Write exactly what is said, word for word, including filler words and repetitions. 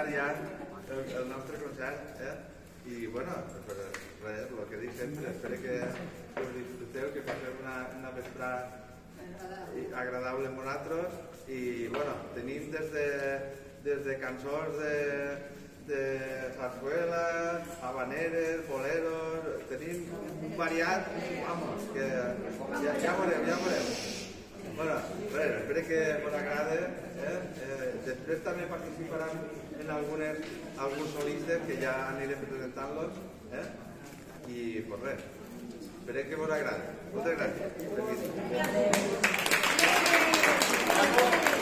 ja el, el nostre concert, eh? I, bueno, per res, el que dic sempre, espero que, que us disfruteu, que passeu una, una vesprada agradable amb vosaltres i, bueno, tenim des de, des de cançons de, de sarsuela, habaneres, boleros, tenim un variat, vamos, que ja, ja veurem, ja veurem. Bueno, res, espero que us agrade. Eh? Eh, després també participaran en algunes, alguns solistes que ja anirem presentant-los. Eh? I, pues res, espero que us agrade. Moltes gràcies. Gràcies.